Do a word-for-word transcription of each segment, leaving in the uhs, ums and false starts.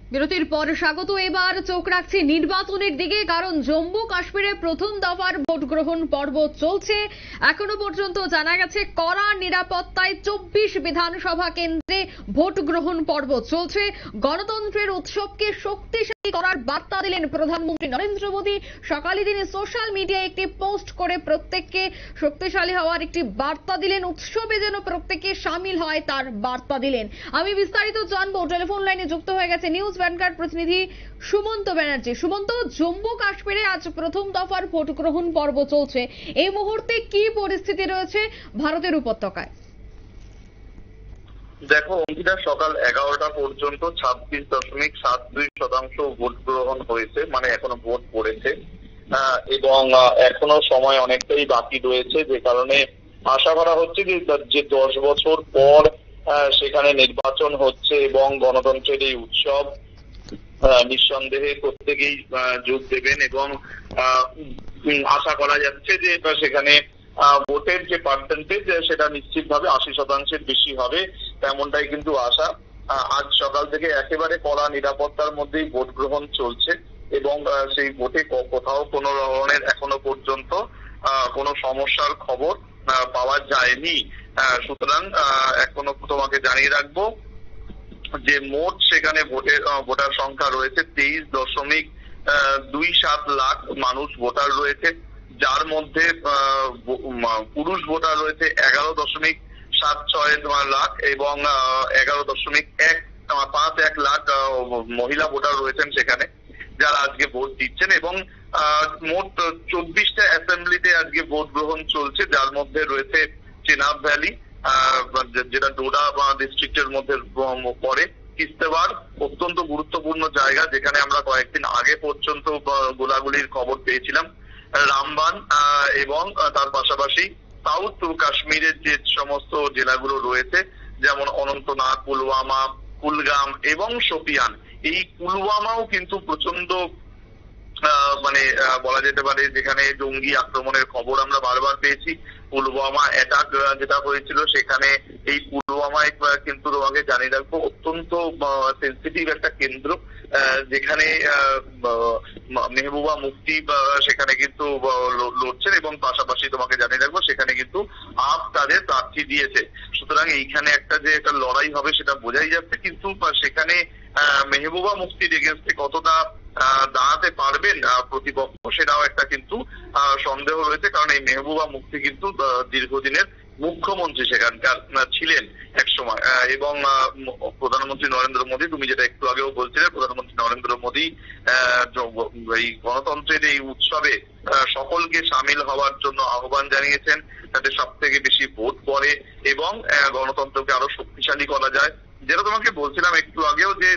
বিরতির পর স্বাগত। এবার চোখ রাখছি নির্বাচনের দিকে, কারণ জম্মু কাশ্মীরে প্রথম দফার ভোট গ্রহণ পর্ব চলছে। এখনো পর্যন্ত জানা গেছে কড়া নিরাপত্তায় চব্বিশ বিধানসভা কেন্দ্রে ভোট গ্রহণ পর্ব চলছে। গণতন্ত্রের উৎসবকে শক্তিশালী করার বার্তা দিলেন প্রধানমন্ত্রী নরেন্দ্র মোদী। সকালে তিনি সোশ্যাল মিডিয়ায় একটি পোস্ট করে প্রত্যেককে শক্তিশালী হওয়ার একটি বার্তা দিলেন, উৎসবে যেন প্রত্যেকে সামিল হয় তার বার্তা দিলেন। আমি বিস্তারিত জানবো, টেলিফোন লাইনে যুক্ত হয়ে গেছে নিউজ ভ্যানগার্ড প্রতিনিধি সুমন্ত ব্যানার্জি। সুমন্ত, জম্মু কাশ্মীরে আজ প্রথম দফার ভোট গ্রহণ পর্ব চলছে, এই মুহূর্তে কি পরিস্থিতি রয়েছে ভারতের উপত্যকায়? দেখো অঙ্কিতা, সকাল এগারোটা পর্যন্ত ছাব্বিশ দশমিক সাত দুই শতাংশ ভোট গ্রহণ হয়েছে, মানে এখনো ভোট পড়েছে এবং এখনো সময় অনেকটাই বাকি রয়েছে, যে কারণে আশা করা হচ্ছে যে দশ বছর পর সেখানে নির্বাচন হচ্ছে এবং গণতন্ত্রের এই উৎসব নিঃসন্দেহে প্রত্যেকেই যোগ দেবেন এবং আশা করা যাচ্ছে যে সেখানে ভোটের যে পার্সেন্টেজ সেটা নিশ্চিতভাবে আশি শতাংশের বেশি হবে, তেমনটাই কিন্তু আশা। আজ সকাল থেকে একেবারে কড়া নিরাপত্তার মধ্যেই ভোট গ্রহণ চলছে এবং সেই ভোটে কোথাও কোনো ধরনের এখনো পর্যন্ত কোনো সমস্যার খবর পাওয়া যায়নি। সুতরাং এখনো তোমাকে জানিয়ে রাখবো যে মোট সেখানে ভোটের ভোটার সংখ্যা রয়েছে তেইশ দশমিক দুই সাত লাখ মানুষ ভোটার রয়েছে, যার মধ্যে পুরুষ ভোটার রয়েছে এগারো দশমিক সাত ছয় লাখ এবং এগারো দশমিক এক পাঁচ এক লাখ মহিলা ভোটার রয়েছেন সেখানে, যারা আজকে ভোট দিচ্ছেন। এবং মোট চব্বিশটা অ্যাসেম্বলিতে আজকে ভোট গ্রহণ চলছে, যার মধ্যে রয়েছে চেনাব ভ্যালি, যেটা ডোডা ডিস্ট্রিক্টের মধ্যে পড়ে, কিস্তেওয়াড় অত্যন্ত গুরুত্বপূর্ণ জায়গা, যেখানে আমরা কয়েকদিন আগে পর্যন্ত গোলাগুলির খবর পেয়েছিলাম, রামবান এবং তার পাশাপাশি সাউথ কাশ্মীরের যে সমস্ত জেলাগুলো রয়েছে, যেমন অনন্তনাগ, পুলওয়ামা, কুলগাম এবং শোপিয়ান। এই পুলওয়ামাও কিন্তু প্রচন্ড মানে বলা যেতে পারে যেখানে জঙ্গি আক্রমণের খবর আমরা বারবার পেয়েছি। পুলওয়ামা অ্যাটাক যেটা হয়েছিল সেখানে, এই পুলওয়ামায় কিন্তু তোমাকে জানিয়ে রাখবো অত্যন্ত সেন্সিটিভ একটা কেন্দ্র, যেখানে মেহবুবা মুফতি সেখানে কিন্তু লড়ছেন এবং পাশাপাশি তোমাকে জানিয়ে রাখবো সেখানে কিন্তু আপ তাদের প্রার্থী দিয়েছে। সুতরাং এইখানে একটা যে একটা লড়াই হবে সেটা বোঝাই যাচ্ছে, কিন্তু সেখানে মেহবুবা মুফতির এগেন্স্টে কতটা দাঁড়াতে পারবেন প্রতিপক্ষ সেটাও একটা কিন্তু সন্দেহ রয়েছে, কারণ এই মেহবুবা মুফতি কিন্তু দীর্ঘদিনের মুখ্যমন্ত্রী সেখানকার ছিলেন এক সময় এবং প্রধানমন্ত্রী নরেন্দ্র মোদী, তুমি যেটা একটু আগেও বলছিলে, প্রধানমন্ত্রী নরেন্দ্র মোদী এই গণতন্ত্রের এই উৎসবে সকলকে সামিল হওয়ার জন্য আহ্বান জানিয়েছেন, যাতে সব থেকে বেশি ভোট পড়ে এবং গণতন্ত্রকে আরো শক্তিশালী করা যায়। যেটা তোমাকে বলছিলাম একটু আগেও যে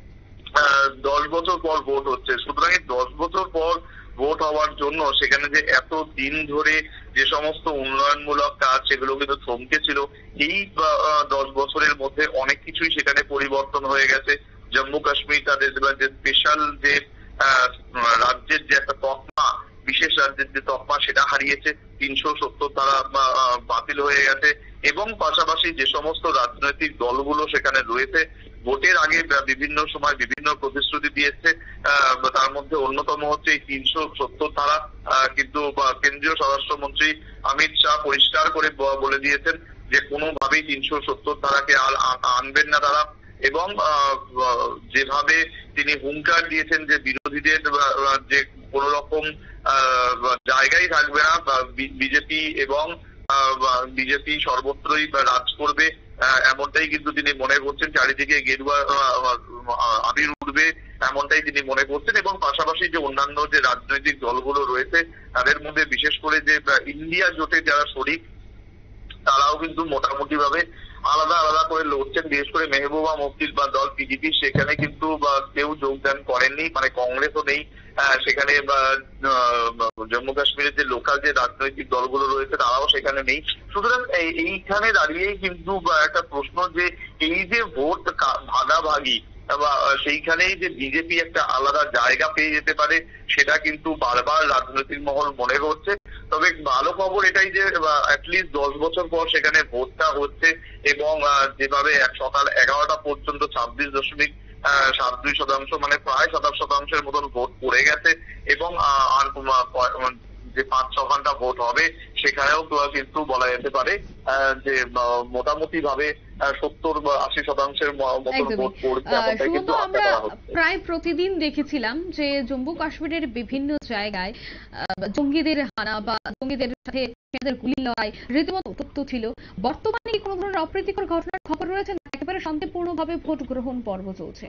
দশ বছর পর ভোট হচ্ছে, সুতরাং এই দশ বছর পর ভোট হওয়ার জন্য সেখানে যে এত দিন ধরে যে সমস্ত উন্নয়নমূলক কাজ সেগুলো কিন্তু থমকে ছিল, এই দশ বছরের মধ্যে অনেক কিছুই সেখানে পরিবর্তন হয়ে গেছে। জম্মু কাশ্মীর তাদের যে স্পেশাল যে রাজ্যের যে একটা তকমা, বিশেষ রাজ্যের যে তকমা সেটা হারিয়েছে, তিনশো সত্তর ধারা বাতিল হয়ে গেছে এবং পাশাপাশি যে সমস্ত রাজনৈতিক দলগুলো সেখানে রয়েছে ভোটের আগে বিভিন্ন সময় বিভিন্ন প্রতিশ্রুতি দিয়েছে, তার মধ্যে অন্যতম হচ্ছে এই তিনশো সত্তর ধারা, কিন্তু কেন্দ্রীয় স্বরাষ্ট্রমন্ত্রী অমিত শাহ পরিষ্কার করে বলে দিয়েছেন যে কোনোভাবেই তিনশো সত্তর ধারাকে আনবেন না তারা, এবং যেভাবে তিনি হুঙ্কার দিয়েছেন যে বিরোধীদের যে কোন রকম জায়গায় থাকবে না, বিজেপি এবং বিজেপি সর্বত্রই রাজ করবে এমনটাই কিন্তু তিনি মনে করছেন, চারিদিকে গেরুয়া আবির উঠবে এমনটাই তিনি মনে করছেন। এবং পাশাপাশি যে অন্যান্য যে রাজনৈতিক দলগুলো রয়েছে তাদের মধ্যে বিশেষ করে যে ইন্ডিয়া জোটে যারা শরিক তারাও কিন্তু মোটামুটি ভাবে আলাদা আলাদা করে লড়ছেন, বিশেষ করে মেহবুবা মুফতির বা দল পিডিপি সেখানে কিন্তু কেউ যোগদান করেননি, মানে কংগ্রেসও নেই সেখানে, বা জম্মু কাশ্মীরের যে লোকাল যে রাজনৈতিক দলগুলো রয়েছে তারাও সেখানে নেই। সুতরাং এইখানে দাঁড়িয়েই কিন্তু একটা প্রশ্ন যে এই যে ভোট ভাগাভাগি বা সেইখানেই যে বিজেপি একটা আলাদা জায়গা পেয়ে যেতে পারে সেটা কিন্তু বারবার রাজনৈতিক মহল মনে করছে। তবে ভালো খবর এটাই যে অ্যাটলিস্ট দশ বছর পর সেখানে ভোটটা হচ্ছে এবং যেভাবে সকাল এগারোটা পর্যন্ত ছাব্বিশ দশমিক আহ, সাত দুই শতাংশ মানে প্রায় সাতাশ শতাংশের মতন ভোট পড়ে গেছে এবং আহ, আর উম, ক- যে পাঁচ ছ ঘন্টা ভোট হবে সেখানেও তো কিন্তু বলা যেতে পারে আহ, যে আহ, মোটামুটি ভাবে সত্তর বা আশি শতাংশের ম- মতন একদমই। ভোট পড়ছে আহ, এমনটাই সুমন্ত, কিন্তু আশা আমরা করা হচ্ছে। প্রায় প্রতিদিন দেখেছিলাম যে জম্মু কাশ্মীরের বিভিন্ন জায়গায় আহ, জঙ্গিদের হানা বা জঙ্গিদের সাথে সেনাদের গুলি লড়াই রীতিমতো উত্তপ্ত ছিল। বর্তমানে কি কোনো ধরনের অপ্রীতিকর ঘটনার খবর রয়েছে, না একেবারে শান্তিপূর্ণভাবে ভোট গ্রহণ পর্ব চলছে?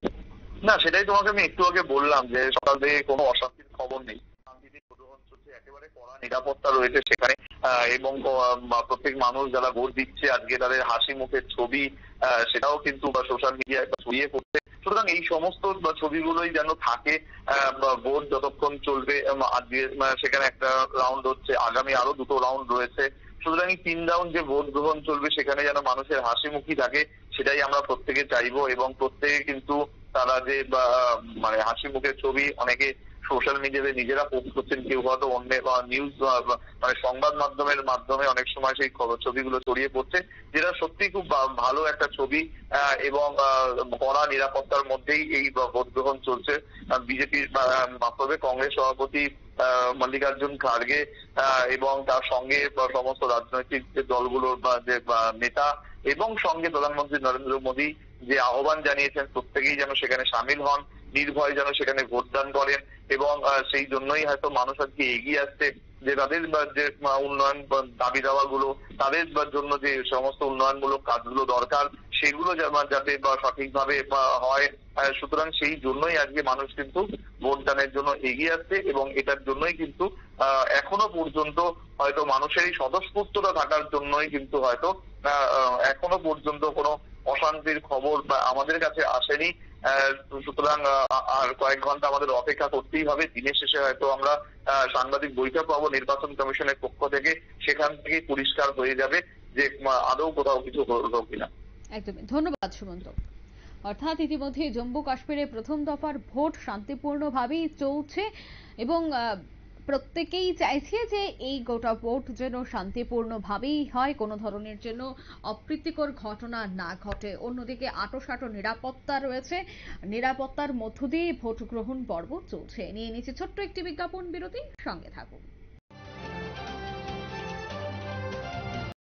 না, সেটাই তোমাকে আমি একটু আগে বললাম যে সকাল থেকে কোনো অশান্তির খবর নেই, শান্তিতে গ্রহণ চলছে, একেবারে কড়া নিরাপত্তা রয়েছে সেখানে। আহ, এবং আহ, প্রত্যেক মানুষ যারা ভোট দিচ্ছে আজকে তাদের হাসি মুখের ছবি আহ, সেটাও কিন্তু সোশ্যাল মিডিয়ায় ছড়িয়ে পড়ছে। সুতরাং এই সমস্ত বা ছবিগুলোই যেন থাকে। আহ, বা ভোট যতক্ষণ চলবে উম, আজকে আহ, সেখানে একটা রাউন্ড হচ্ছে, আগামী আরো দুটো রাউন্ড রয়েছে। সুতরাং এই তিন রাউন্ড যে ভোট গ্রহণ চলবে সেখানে যেন মানুষের হাসি মুখী থাকে, সেটাই আমরা প্রত্যেকে চাইবো। এবং প্রত্যেকে কিন্তু তারা যে বা মানে হাসি মুখের ছবি অনেকে সোশ্যাল মিডিয়াতে নিজেরা পোস্ট করছেন, কেউ হয়তো অন্য নিউজ মানে সংবাদ মাধ্যমের মাধ্যমে অনেক সময় সেই খবর ছবিগুলো ছড়িয়ে পড়ছে, যেটা সত্যি খুব ভা- ভালো একটা ছবি। আহ, এবং আহ, কড়া নিরাপত্তার মধ্যেই এই ভোট গ্রহণ চলছে। বিজেপির মাধ্যমে কংগ্রেস সভাপতি আহ, মল্লিকার্জুন খাড়গে আহ, এবং তার সঙ্গে সমস্ত রাজনৈতিক যে দলগুলোর বা যে বা নেতা এবং সঙ্গে প্রধানমন্ত্রী নরেন্দ্র মোদী যে আহ্বান জানিয়েছেন প্রত্যেকেই যেন সেখানে সামিল হন, নির্ভয়ে যেন সেখানে ভোটদান করেন। এবং আহ, সেই জন্যই হয়তো মানুষ আজকে এগিয়ে আসছে যে তাদের বা যে আহ, উন্নয়ন বা দাবি দাওয়া গুলো, তাদের বা জন্য যে সমস্ত উন্নয়নমূলক কাজগুলো দরকার সেগুলো যেন- যাতে বা সঠিকভাবে বা হয়। আহ, সুতরাং সেই জন্যই আজকে মানুষ কিন্তু ভোটদানের জন্য এগিয়ে আসছে এবং এটার জন্যই কিন্তু আহ, এখনো পর্যন্ত হয়তো মানুষের এই স্বতঃস্ফূর্ততা থাকার জন্যই কিন্তু হয়তো আহ, আহ, এখনো পর্যন্ত কোনো অশান্তির খবর বা আমাদের কাছে আসেনি। আহ, সুতরাং আহ, আর কয়েক ঘন্টা আমাদের অপেক্ষা করতেই হবে। দিনের শেষে হয়তো আমরা আহ, সাংবাদিক বৈঠক পাবো নির্বাচন কমিশনের পক্ষ থেকে, সেখান থেকে পরিষ্কার হয়ে যাবে যে আহ, আদৌ কোথাও কিছু হলো কিনা। একদমই। ধন্যবাদ সুমন্ত। অর্থাৎ ইতিমধ্যে জম্মু কাশ্মীরে প্রথম দফার ভোট শান্তিপূর্ণভাবেই চলছে এবং আহ, প্রত্যেকেই চাইছে যে এই গোটা ভোট যেন শান্তিপূর্ণভাবেই হয়, কোনো ধরনের যেন অপ্রীতিকর ঘটনা না ঘটে। অন্যদিকে আঁটোসাঁটো নিরাপত্তা রয়েছে, নিরাপত্তার মধ্য দিয়ে ভোট গ্রহণ পর্ব চলছে। নিয়ে নিচ্ছে ছোট্ট একটি বিজ্ঞাপন বিরতি, সঙ্গে থাকুন।